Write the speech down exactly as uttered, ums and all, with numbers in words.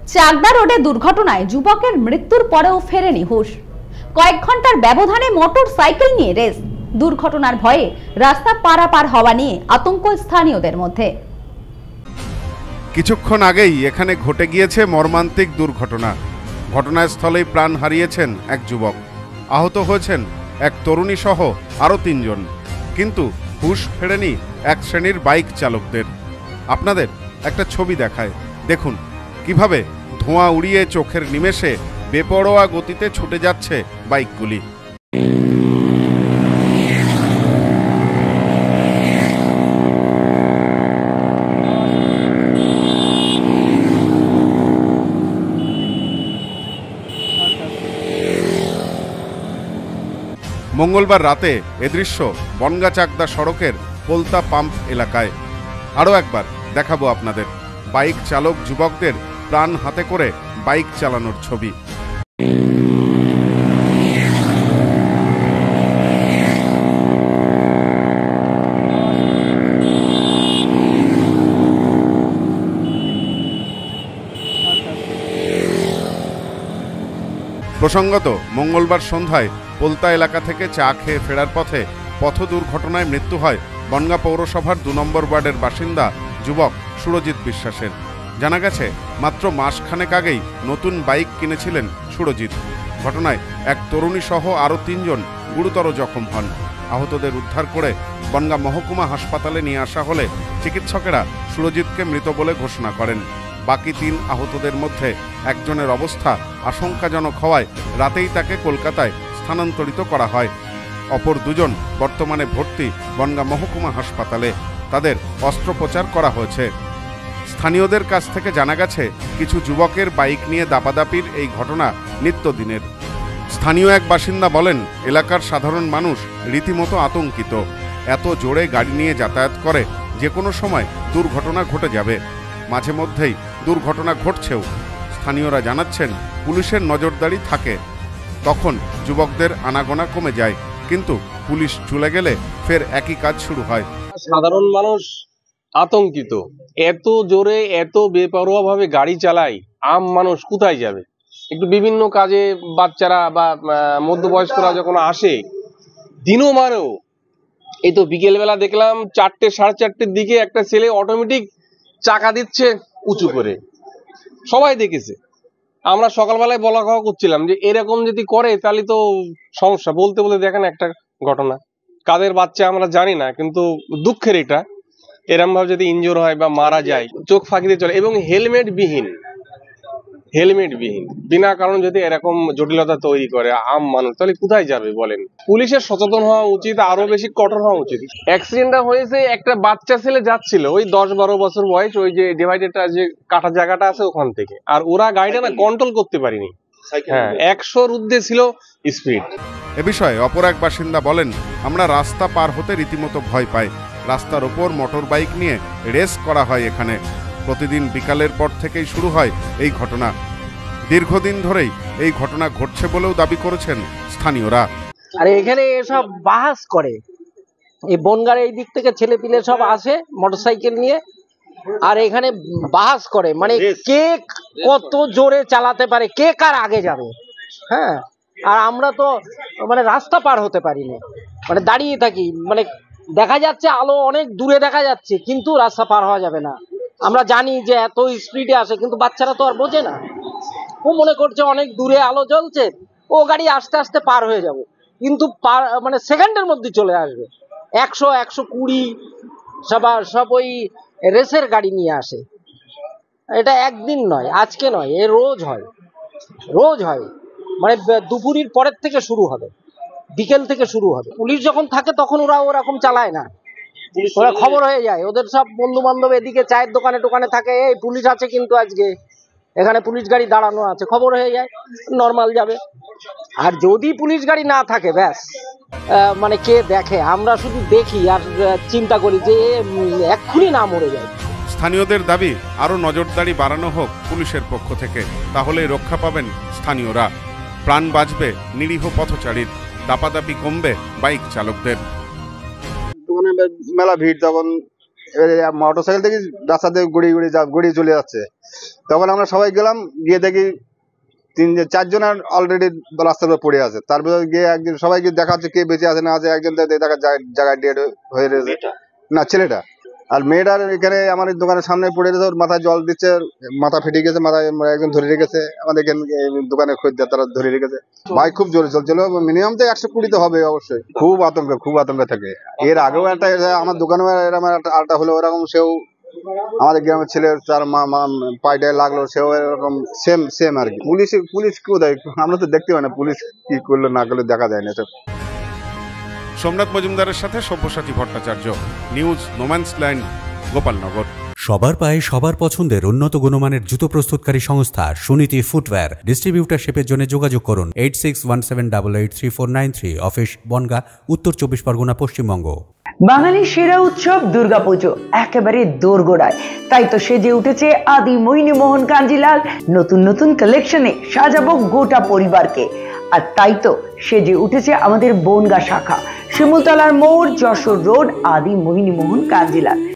চাকদা রোডে দুর্ঘটনায় যুবকের মৃত্যুর পরেও ফেরেনি হুঁশ। কয়েক ঘন্টার ব্যবধানে মোটর সাইকেল নিয়ে রেস। দুর্ঘটনার ভয়ে রাস্তা পারাপার হওয়া নিয়ে আতঙ্ক স্থানীয়দের মধ্যে। কিছুক্ষণ আগেই এখানে ঘটে গিয়েছে মর্মান্তিক দুর্ঘটনা। ঘটনাস্থলেই প্রাণ হারিয়েছেন এক যুবক, আহত হয়েছেন এক তরুণী সহ আরও তিনজন। কিন্তু হুঁশ ফেরেনি এক শ্রেণীর বাইক চালকদের। আপনাদের একটা ছবি দেখায়, দেখুন কিভাবে ধোঁয়া উড়িয়ে চোখের নিমেষে বেপরোয়া গতিতে ছুটে যাচ্ছে বাইকগুলি। মঙ্গলবার রাতে এ দৃশ্য বনগাঁ চাকদা সড়কের পোলতা পাম্প এলাকায়। আরও একবার দেখাবো আপনাদের বাইক চালক যুবকদের প্রাণ হাতে করে বাইক চালানোর ছবি। প্রসঙ্গত মঙ্গলবার সন্ধ্যায় পোলতা এলাকা থেকে চা খেয়ে ফেরার পথে পথ দুর্ঘটনায় মৃত্যু হয় বনগাঁ পৌরসভার দু নম্বর ওয়ার্ডের বাসিন্দা যুবক সুরজিৎ বিশ্বাসের। জানা গেছে মাত্র মাসখানেক আগেই নতুন বাইক কিনেছিলেন সুরজিৎ। ঘটনায় এক তরুণী সহ আরও তিনজন গুরুতর জখম হন। আহতদের উদ্ধার করে বনগাঁ মহকুমা হাসপাতালে নিয়ে আসা হলে চিকিৎসকেরা সুরজিৎকে মৃত বলে ঘোষণা করেন। বাকি তিন আহতদের মধ্যে একজনের অবস্থা আশঙ্কাজনক হওয়ায় রাতেই তাকে কলকাতায় স্থানান্তরিত করা হয়। অপর দুজন বর্তমানে ভর্তি বনগাঁ মহকুমা হাসপাতালে। তাদের অস্ত্রোপচার করা হয়েছে। স্থানীয়দের কাছ থেকে জানা গেছে কিছু যুবকের বাইক নিয়ে দাপাদাপির এই ঘটনা নিত্যদিনের। স্থানীয় এক বাসিন্দা বলেন, এলাকার সাধারণ মানুষ রীতিমতো আতঙ্কিত। এত জোরে গাড়ি নিয়ে যাতায়াত করে যে কোনো সময় দুর্ঘটনা ঘটে যাবে। মাঝে মধ্যেই দুর্ঘটনা ঘটছেও। স্থানীয়রা জানাচ্ছেন পুলিশের নজরদারি থাকে, তখন যুবকদের আনাগোনা কমে যায়, কিন্তু পুলিশ চলে গেলে ফের একই কাজ শুরু হয়। সাধারণ মানুষ আতঙ্কিত। এত জোরে এত বেপরোয়া ভাবে গাড়ি চালায়, আম মানুষ কোথায় যাবে? একটু বিভিন্ন কাজে বাচ্চারা বা মধ্যবয়স্করা যখন আসে দিনও মানেও, এই তো বিকেলবেলা দেখলাম চারটে সাড়ে চারটের দিকে একটা ছেলে অটোমেটিক চাকা দিচ্ছে উঁচু করে, সবাই দেখেছে। আমরা সকালবেলায় বলা খাওয়া করছিলাম যে এরকম যদি করে তাহলে তো সমস্যা। বলতে বলতে দেখেন একটা ঘটনা, কাদের বাচ্চা আমরা জানি না, কিন্তু দুঃখের এটা, এরকম ভাবে যদি ইনজোর হয় বা মারা যায়, চোখ ফাঁকি দিয়ে চলে। এবং হেলমেট বিহীন হেলমেট বিহীন বিনা কারণ যদি এরকম জটিলতা তৈরি করে আম মানুষ, তাহলে কোথায় যাবে বলেন? পুলিশের সচেতন হওয়া উচিত, আরো বেশি কঠোর হওয়া উচিত। অ্যাক্সিডেন্টটা হয়েছে, একটা বাচ্চা ছেলে যাচ্ছিল ওই দশ বারো বছর বয়স, ওই যে ডিভাইডারটা যে কাটা জায়গাটা আছে ওখান থেকে, আর ওরা গাড়িটা না কন্ট্রোল করতে পারিনি। হ্যাঁ, একশোর ঊর্ধ্বে ছিল স্পিড। এ বিষয়ে অপর এক বাসিন্দা বলেন, আমরা রাস্তা পার হতে রীতিমতো ভয় পাই। রাস্তার ওপর মোটর বাইক নিয়ে রেস করা হয় এখানে। প্রতিদিন বিকালের পর থেকেই শুরু হয় এই ঘটনা। দীর্ঘদিন ধরেই এই ঘটনা ঘটছে বলেও দাবি করেছেন স্থানীয়রা। আর এখানে এসব বাহাস করে, এই বনগাঁর এই দিক থেকে ছেলে পিলে সব আসে মোটরসাইকেল নিয়ে, আর এখানে বাহাস করে, মানে কে কত জোরে চালাতে পারে, কে কার আগে যাবে। হ্যাঁ, আর আমরা তো মানে রাস্তা পার হতে পারি না, মানে দাঁড়িয়ে থাকি, মানে দেখা যাচ্ছে আলো অনেক দূরে দেখা যাচ্ছে, কিন্তু রাস্তা পার হওয়া যাবে না। আমরা জানি যে এত স্পিডে আসে, কিন্তু বাচ্চারা তো আর বোঝে না। ও মনে করছে অনেক দূরে আলো জ্বলছে, ও গাড়ি আস্তে আস্তে পার হয়ে যাব, কিন্তু পার মানে সেকেন্ডের মধ্যে চলে আসবে। একশো একশো কুড়ি সবার সব ওই রেসের গাড়ি নিয়ে আসে। এটা একদিন নয়, আজকে নয়, এ রোজ হয়, রোজ হয়। মানে দুপুরের পরের থেকে শুরু হবে, বিকেল থেকে শুরু হবে। পুলিশ যখন থাকে তখন ওরা ওরকম চালায় না, ওরা খবর হয়ে যায়। ওদের সব বন্ধু বান্ধব এদিকে চায়ের দোকানে টোকানে থাকে, এই পুলিশ আছে কিন্তু আজকে এখানে পুলিশ গাড়ি দাঁড়ানো আছে, খবর হয়ে যায়, নর্মাল যাবে। আর যদি পুলিশ গাড়ি না থাকে, ব্যাস মানে কে দেখে, আমরা শুধু দেখি আর চিন্তা করি যে এক্ষুনি না মরে যায়। স্থানীয়দের দাবি আরো নজরদারি বাড়ানো হোক পুলিশের পক্ষ থেকে, তাহলে রক্ষা পাবেন স্থানীয়রা, প্রাণ বাঁচবে নিরীহ পথচারীর, দাপাদাপি কমবে বাইক চালকদের। মেলা ভিড়, তখন মোটর সাইকেল থেকে রাস্তাতে গড়িয়ে গড়িয়ে যা গড়িয়ে চলে যাচ্ছে। তখন আমরা সবাই গেলাম, গিয়ে দেখি তিন চারজন অলরেডি রাস্তার উপর পড়ে আছে। তারপরে গিয়ে একদিন সবাইকে দেখা যাচ্ছে কে বেঁচে আছে না আছে, একজন দেখা জায়গায় ডেড হয়ে রয়েছে, না ছেলেটা। আর মেয়েটার এখানে আমার দোকানের সামনে পড়ে রয়েছে, ওর মাথায় জল দিচ্ছে, মাথা ফেটে গেছে, মাথায় একজন ধরে রেখেছে, আমাদের এখানে দোকানের খরিদ্দার তারা ধরে রেখেছে। বাইক খুব জোরে চলছিল, মিনিমাম তো একশো কুড়ি তো হবে অবশ্যই। খুব আতঙ্ক খুব আতঙ্ক থাকে। এর আগেও একটা আমার দোকানে এরকম আলটা হলো, ওরকম সেও আমাদের গ্রামের ছেলে তার মা পায়টায় লাগলো, সেও এরকম সেম সেম আর কি। পুলিশ পুলিশ কোথায়, আমরা তো দেখতে পাই না পুলিশ কি করলো না করলো, দেখা যায় না। সোমনাথ মজুমদারের সাথে সব্যসাচী ভট্টাচার্য, নিউজ নোম্যান্সল্যান্ড, গোপালনগর। সবার পায়ে সবার পছন্দের উন্নত গুণমানের জুতো প্রস্তুতকারী সংস্থা সুনীতি ফুটওয়্যার। ডিস্ট্রিবিউটারশিপের জন্য যোগাযোগ করুন eight six one seven double eight three four nine three. Office Bongaon, উত্তর চব্বিশ পরগনা, পশ্চিমবঙ্গ। বাঙালির সেরা উৎসব দুর্গাপুজো একেবারে দোরগোড়ায়, তাই তো সেজে উঠেছে আদি মোহিনী মোহন কাঞ্জিলাল। নতুন নতুন কালেকশনে সাজাবো গোটা পরিবারকে। আর তাই তো সেজে উঠেছে আমাদের বনগাঁ শাখা, শিমুলতলার মোড়, যশোর রোড, আদি মোহিনী মোহন কাঞ্জিলাল।